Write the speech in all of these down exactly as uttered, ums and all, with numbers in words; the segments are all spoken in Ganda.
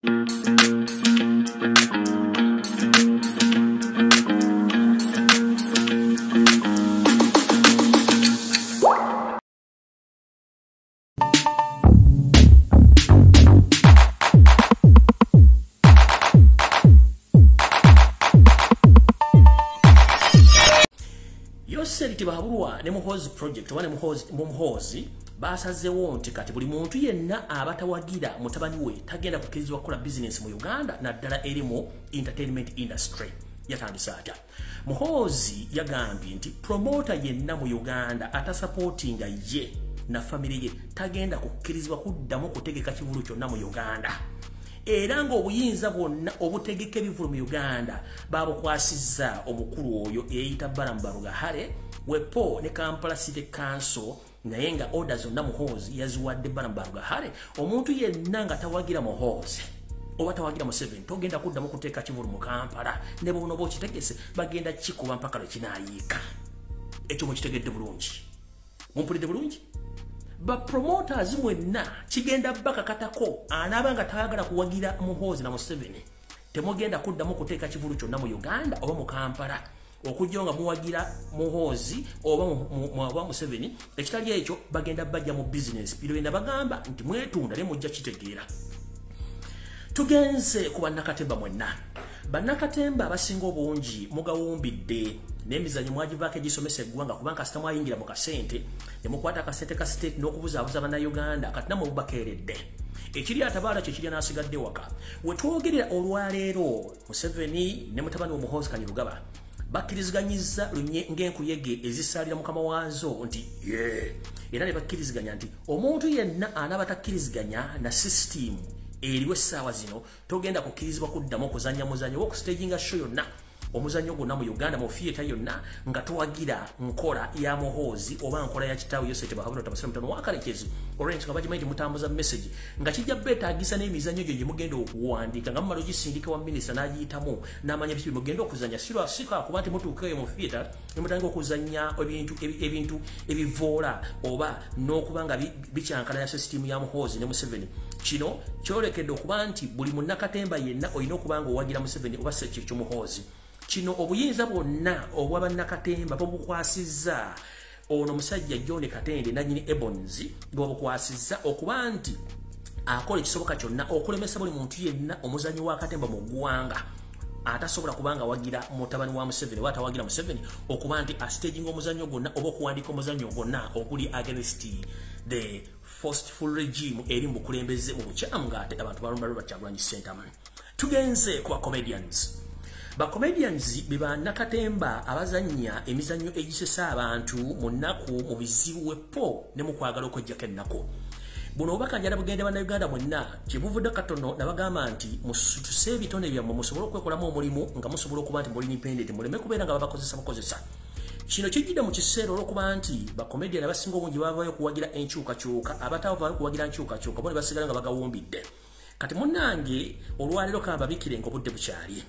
Bahabulwa ne Muhoozi project wane Muhoozi Muhoozi basazewo nti kati buli muntu yenna abatawagira mutabani we tagenda kukirizibwa kukola business mu Uganda naddala erimu entertainment industry. Yatandisa atya Muhoozi yagambye nti promoter yenna mu Uganda atasupportinga ye na family ye tagenda kukirizibwa kuddamu kutegeka kivulu kyonna mu Uganda. Era nga obuyinza bwonna obutegeka ebivulu mu Uganda babukwasizza omukulu oyo eyita Barambaruga Hare wepo ne Kampala City Council naye nga orders zonna Muhoozi yaziwadde Barambaruga Hare omuntu yenna nga tawagira Muhoozi oba tawagira Museveni togenda kuddamu kuteeka kivulu mu Kampala ne bono bokitegese bagenda kikuba mpaka lwe kinaayiika. Ekyo mukitegedde bulungi mumpulidde bulungi. Ba promoters mwenna kigenda baka katako anabanga tayagala kuwagira Muhoozi na Museveni temugenda kuddamu kuteeka kivulu kyonna mu Uganda oba mu Kampala okujjonga muwagira Muhoozi oba mu Museveni ekitali ekyo bagenda bajja mu business birenda bagamba nti mwetunda ne mujja kitegeera. Tugenze ku bannakatemba mwenna bannakatemba abasinga obungi mugawumbidde n'emizanyo mwagivaako egisomesa eggwanga kubanga kasita mwayingira mu kasente ne mukwata akasente ka state n'okubuzaabuza bannayuganda kati namwe bubakeeredde. Ekiri atabaala kye kiri n'asigadde waka. We twogerera olwaleero Museveni ne mutabani wa Muhoozi Kainerugaba bakkiriziganyizza ng'enkuyege ezisaalira mukama waazo nti ye era ne bakkiriziganya nti omuntu yenna anaaba takkiriziganya na system eriwe essaawa zino togenda kukkirizibwa kuddamu okuzannya muzanyo w'okustaginga show yonna omuzanyo gwonna mu Uganda mu theater yonna nga towagira nkola ya Muhoozi oba nkola ya kitaawe Yosete Bahabula Tabasira mutano wakalekezi orange nga bagimanyi mutambuza message nga kijja beetaagisa n'emizanyo gyo gye mugenda okuwandiika nga mumala ogisindika wa minisita n'agiyitamu n'amanya biki mugenda okuzannya sirwa sika kuba nti mutuukeyo mu theater ne mutandika okuzannya ebintu ebintu ebivoola oba n'okuba nga bikyankana ya system ya Muhoozi ne Museveni. Kino kyolekedde okuba nti buli munnakatemba yenna olina okuba nga owagira Museveni oba sekyo Muhoozi. Kino obuyinza bwonna obw'abannakatemba bubukwasizza ono musajja John Katende nannyini Ebonzi bwebukwasizza okuba nti akola ekisoboka kyonna okulemesa buli muntu yenna omuzanyi wa katemba mu ggwanga atasobola kubanga wagira mutabani wa Museveni wata wagira Museveni okuba nti astaging omuzanyo gwonna oba okuwandika omuzanyo gwonna okuli against the forceful regime eri mu kulembeze mu bukyamu ng'ate abantu balumbalwe Bakyagulanyi Ssentamu. Tugenze ku comedians. Ba comedians biba nakatemba abazanya emizanyo egisesa abantu mu nnaku mu bizibu wepo ne mu kwagala okujjako ennako. Buno obakanja bugende bana Uganda mwenna kibuvudde katono nabagamba nti musutuse ebitone byammwe musobole okwekolamu omulimu nga musobola okuba nti muli independent muleme kubeera nga babakozesa bakozesa. Kino kijjidde mu kiseera olw'okuba nti ba comedian abasinga obungi bavaayo okuwagira enkyukakyuka abatavaayo okuwagira nkyukakyuka bo ne basigala nga bagawumbidde. Kati munnange olwaleero kamba bikire ng'obudde bukyali.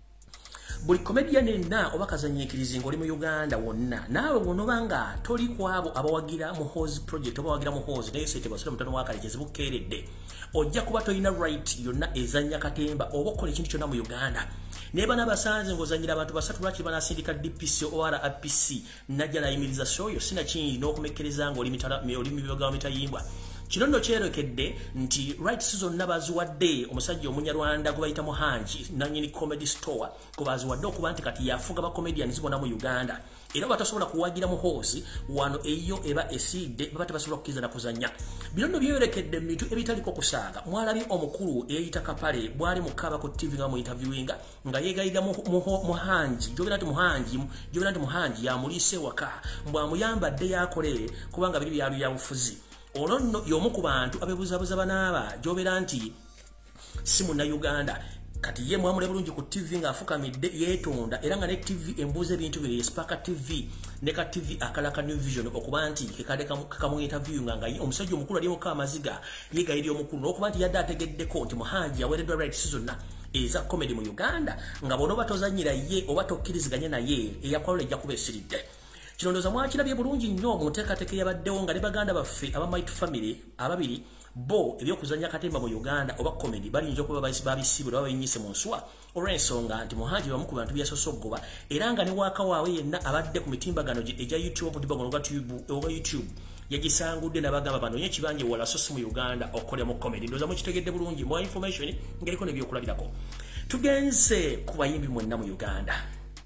Buli comedian enna oba kazanyiikirizi ng'oli mu Uganda wonna naawe bw'onobanga toli kwabo abawagira Muhoozi project oba wagira Muhoozi naye Yosete Bahabula mutano wakalekezi bukeeredde ojja kuba tolina right yonna ezannya katemba oba okola ekintu kyonna mu Uganda. Neba n'abasanze ng'ozannyira abantu basatu lwaki banasindika D P C oba R P C najja nayimiriza shoyo sinakindi n'okumekkereza ng'oli mibiga mitayimbwa. Kino nno kyerekedde nti rights zonna baziwadde omusajja Omunyarwanda gwe bayita Muhanji nannyini comedy store gwe baziwadde okuba nti kati yafuga ba comedians bonna mu Uganda era batasobola kuwagira Muhoozi wano eyo eba esidde baba tebasobola kukkiriza na kuzannya. Bino nno byerekedde mu bintu ebitaliko kusaaga. Mwalabi omukulu eyita Kapale bwali mukaba ku T V nga mu interviewinga nga yeegayiga Muhanji gyobera nti Muhanji gyobera nti Muhanji yamuliise waka mbwamuyambadde yakole kubanga biri byalu ya bufuzi. Ono nno y'omu ku bantu abebuzabuza banaaba gyobera nti si munna Uganda kati ye mwamule bulungi ku T V ng'afukamidde yeetonda era nga ne T V embuuza ebintu biri Spark T V ne ka T V akalaka New Vision okuba nti kekade kamu interview nga nga omusajja omukulu ali muka amaziga yegayiri omukulu n'okuba nti yadde ategeddeko nti Muhanji aweereddwa rights zonna eza comedy mu Uganda nga bono batozannyira ye oba tokkiriziganya naye eyakwalula ejja kuba esiridde. Kino ndowooza mwakirabye bulungi nnyo mu nteekateeka eyabaddewo nga ne baganda baffe aba Might Family ababiri bo ebyokuzanya katemba mu Uganda oba comedy bali njo kuba babisibula babinyise mu nswa olw'ensonga nti Muhoozi wamu ku bantu byasosogoba era nga ne waka waawe yenna abadde ku mitimbagano eja YouTube mutimbagano ga YouTube yagisangudde nabagamba banonye kibanje wala sosi mu Uganda okole mu comedy ndoza mu kitegedde bulungi more information ngeriko ne byokulabirako tugenze ku bayimbi mwenna mu Uganda.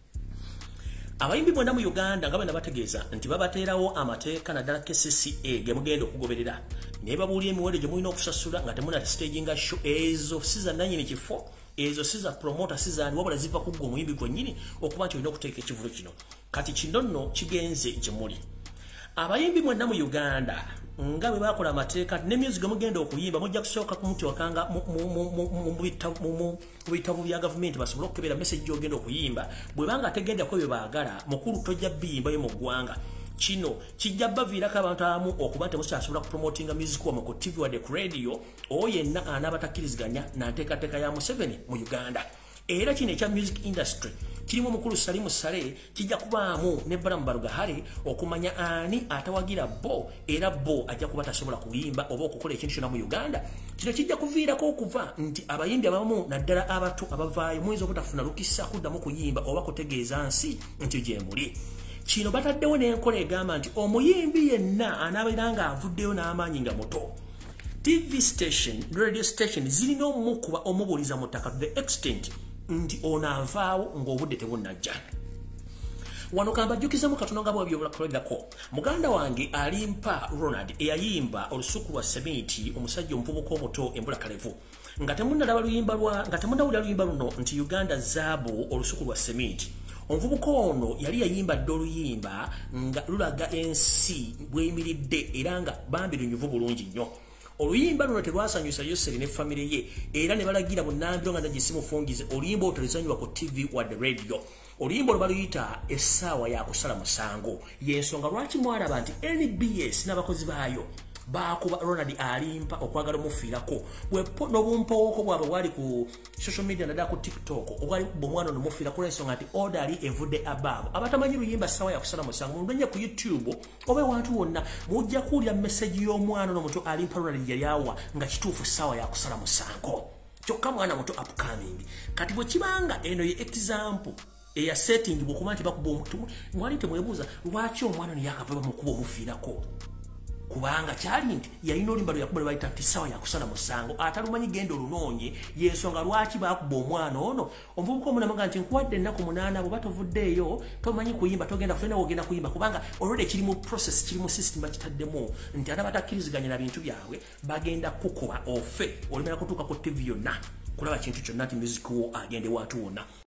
Abayimbi mwenna mu Uganda nga bana bategeeza nti babateerawo amateeka naddala K C C A ge mugenda okugoberera ne babuulira emiwendo gye mulina okusasula nga temuna staging show ezo siza nannyini kifo ezo siza promoter siza ni wabula ziva ku gwo muyimbi gwennyini okuba nti olina okuteeka ekivulo kino kati kino nno kigenze gye muli. Abayimbi mwenna mu Uganda nga bwe bakola amateeka ne music mugenda okuyimba mujja kusooka ku muti wakanga mu bitabu bya government basobola okukebera message ogenda okuyimba bwe banga tegenda ko bye baagala mukulu tojja biyimba yo mu ggwanga kino kijja baviirako abantu abamu okuba nti musasobola kupromotinga music wa ku T V wadde ku radio oyo yenna anaabatakkiriziganya na nteekateeka ya Museveni mu Uganda. Era kino ekya music industry kirimu mukulu Salimu Sale kijja kubaamu ne Baramu Barugahare okumanya ani atawagira bo era bo ajja kuba tasobola kuyimba oba okukola ekintu kyonna mu Uganda. Kino kijja kuviirako okuva nti abayimbi abamu naddala abato abavaayo muyinza obutafuna lukisa kuddamu kuyimba oba kutegeeza nsi nti gye muli. Kino bataddewo n'enkola egamba nti omuyimbi yenna anaabeera nga avuddeyo n'amaanyi nga muto. T V station, radio station zirina omukuba omubuuliza mu ttaka to the extent nti onaavaawo ng'obudde tebunnajja. Wano kambajjukiza mu katono nga bwabyo obulakolako muganda wange alimpa Ronald eyayimba olusuku lwa Semiti omusajja omuvubuka omuto embula kalevu nga temunnalaba luyimba lwa nga temunnawulira luyimba luno nti Uganda zaabu olusuku lwa Semiti. Omuvubuka ono yali yayimba dde oluyimba nga lulaga ensi bweyimiridde era nga bambi lunyuvu bulungi nnyo. Oluyimba luno terwasanyusa Yoseri ne famire ye era ne balagira bunnambiro nga nagisimufungize oluyimba otalizanywa ku T V wadde radio. Oluyimba olwo baluyita essaawa ya kusala musango y'ensonga lwaki mwalaba nti N B S n'abakozi baayo bakuba Ronald alimpa okwagala mufiirako bwepo n'obumpooko bwabwe bwali ku social media naddala ku TikTok obwali bw'omwana ono mufiirako olw'ensonga nti order evudde above. Abatamanyi luyimba ssaawa ya kusala musango mulunye ku YouTube oba ewantu wonna mujja kuwulira message y'omwana ono muto alimpa Ronald yali awa nga kituufu ssaawa ya kusala musango. Kyokka mwana muto upcoming kati bwe kibanga eno ye example eya setting bw'okuba nti bakuba omutu mwali temwebuuza lwaki omwana ono yakava bamukuba omufiirako kubanga kyali nti yalina olimba lwe yakuba lwe bayita nti ssaawa yakusala musango atalumanyi genda olunoonye y'ensonga lwaki bakuba omwana ono. Omuvubuka omunamaga nti nkuwadde ennaku munaana bw'oba tovuddeeyo tomanyi kuyimba togenda kufuna wogenda kuyimba kubanga already kiri mu process kiri mu system bakitaddemu nti anabatakkiriziganya na bintu byabwe bagenda kukuba ofe olimera kutuuka ku T V yonna kulaba kintu kyonna nti music wo agende waatu wonna.